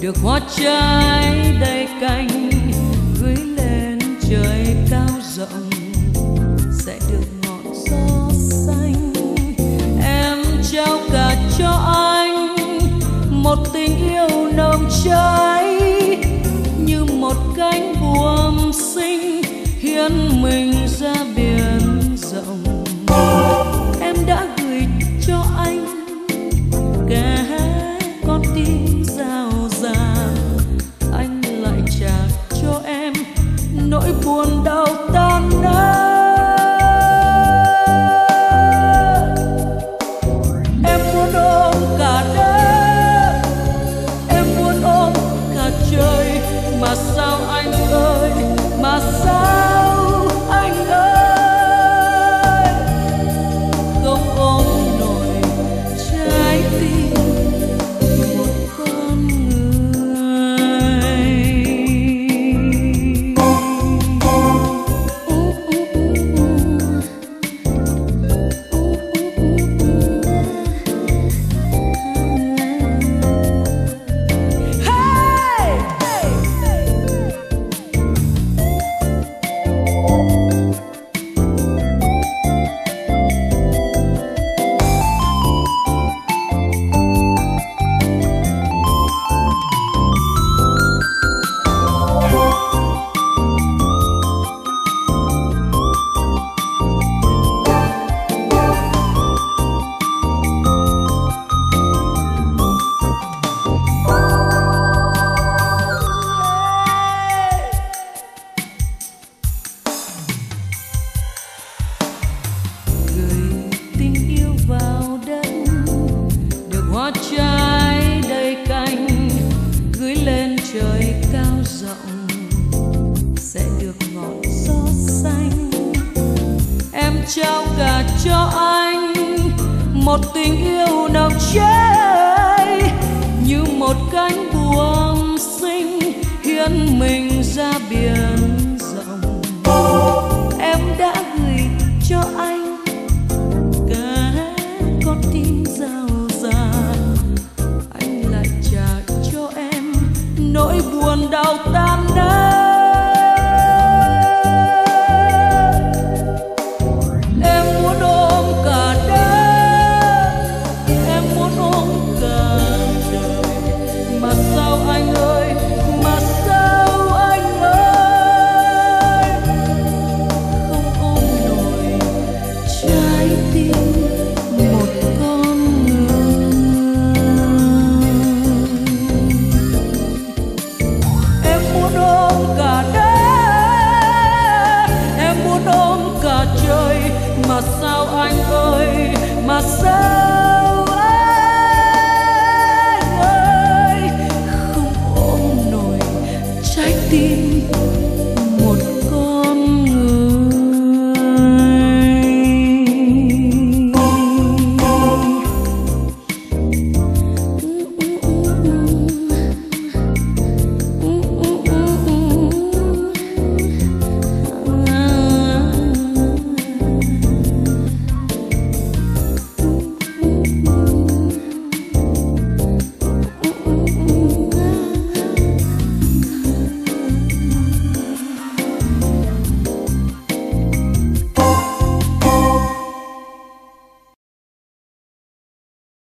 được hoa trái đầy cánh gửi lên trời cao rộng sẽ được ngọn gió xanh. Em trao cả cho anh một tình yêu nồng cháy như một cánh buồm xinh hiến mình ra biển rộng. Em đã gửi cho anh cả con tim dao dàng, anh lại trả cho em nỗi buồn đau tan nát. Em muốn ôm cả đất, em muốn ôm cả trời, mà sao anh ơi, mà sao anh ơi không ôm nổi trái tim một con người. Hoa trái đầy cánh gửi lên trời cao rộng sẽ được ngọn gió xanh. Em trao cả cho anh một tình yêu nồng cháy như một cánh buồm xinh hiến mình ra biển rộng. Em đã